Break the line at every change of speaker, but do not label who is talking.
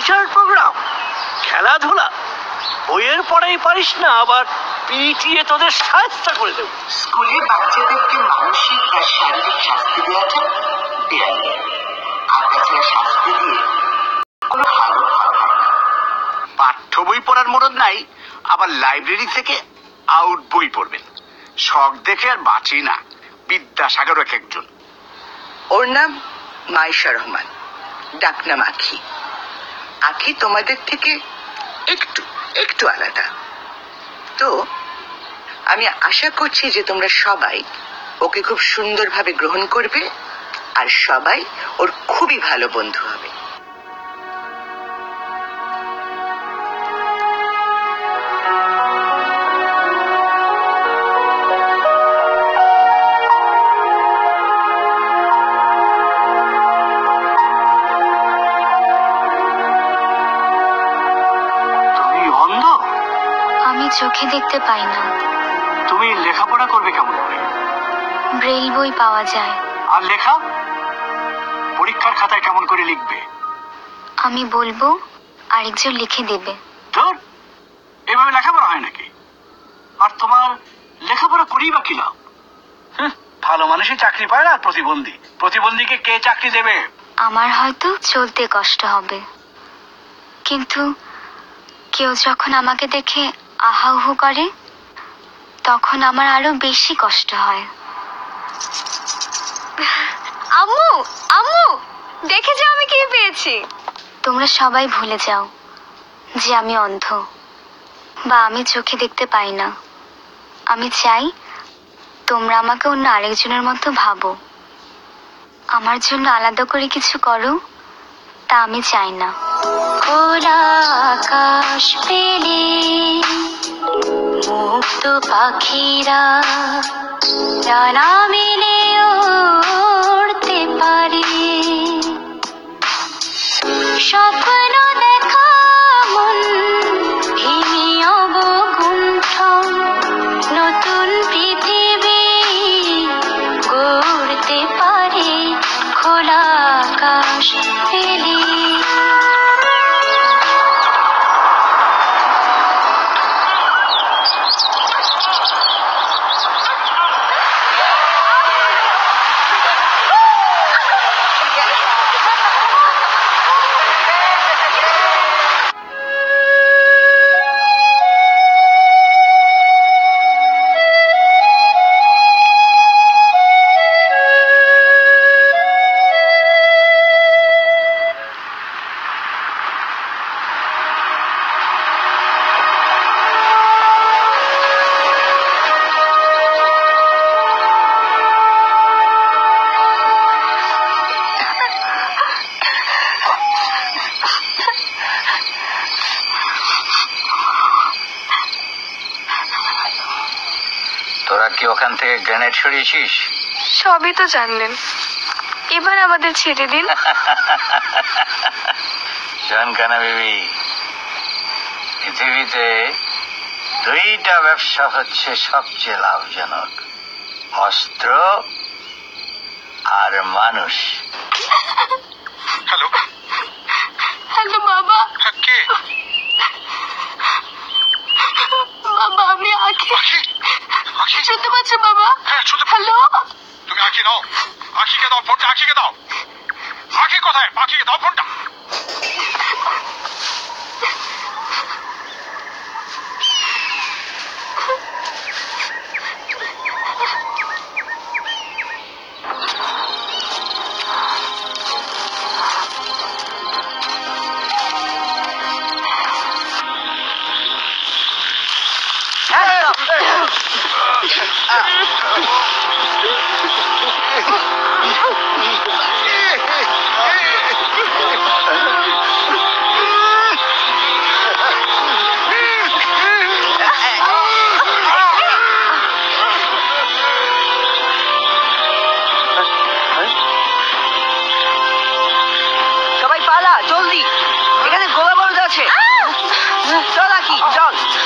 Cultural programme, খেলাধুলা, বইয়ের পড়াই পারিস না আবার পিটিএ তোদের সাহায্য করে দেব।
স্কুলে বাচ্চাদেরকে মানসিক আর শারীরিক শাস্তি দেওয়াটা দেয়া নেই, আর তাছাড়া শাস্তি দিয়ে কোনো ভালো হয় না।
পাঠ্য বই পড়ার মরদ নাই, আবার লাইব্রেরি থেকে আউট বই পড়বেন। শখ দেখে আর বাঁচি না, বিদ্যাসাগর এক একজন।
ওর নাম মাইশা রহমান, ডাকনাম আখি। আখি তোমাদের থেকে একটু একটু আলাদা। তো আমি আশা করছি যে তোমরা সবাই ওকে খুব সুন্দরভাবে গ্রহণ করবে আর সবাই ওর খুবই ভালো বন্ধু হবে।
চোখে দেখতে পাই না।
তুমি লেখাপড়া করবে কেমন করে?
ব্রেইল বই পাওয়া যায়।
আর লেখা? পরীক্ষার খাতায় কেমন করে লিখবে?
আমি বলবো, আরেকজন লিখে দেবে।
ধর, এভাবে লেখাপড়া হয় নাকি? আর তোমার লেখাপড়া করেই বা কি লাভ? ভালো মানুষই চাকরি পায় না, প্রতিবন্ধী। প্রতিবন্ধীকে কে চাকরি দেবে?
আমার হয়তো চলতে কষ্ট হবে, কিন্তু কেউ যখন আমাকে দেখে আহাউহু করে তখন আমার আরো বেশি কষ্ট হয়। আম্মু, আম্মু, দেখে যাও আমি কি পেয়েছি। তোমরা সবাই ভুলে যাও যে আমি অন্ধ বা আমি চোখে দেখতে পাই না। আমি চাই তোমরা আমাকে অন্য আরেকজনের মতো ভাবো। আমার জন্য আলাদা করে কিছু করো, তা আমি চাই না। খোলা আকাশ পেলে মুক্ত পাখিরা ডানা মেলে উড়তে পারে। স্বপ্ন দেখা মন ভেঙে অবগুণ্ঠন নতুন পৃথিবী গড়তে পারে। খোলা আকাশ পেলে
ওখান থেকে গ্রেনেড সরিয়েছিস?
সবই তো জানলেন, এবার আমাদের ছেড়ে দিন।
জানকানা বিবি, পৃথিবীতে দুইটা ব্যবসা হচ্ছে সবচেয়ে লাভজনক, অস্ত্র আর মানুষ।
হ্যালো
হ্যালো বাবা।
কে?
বাবা আমি আখি।
আখি?
শুনতে পাচ্ছ বাবা?
হ্যাঁ শুনতে।
হ্যালো,
তুমি আখি নাও, আখিকে দাও ফোনটা, আখিকে দাও। আখি কোথায়? আখিকে দাও ফোনটা।
সবাই পালা, জলদি, এখানে গোলা বারুদ আছে। চল আখি, চল।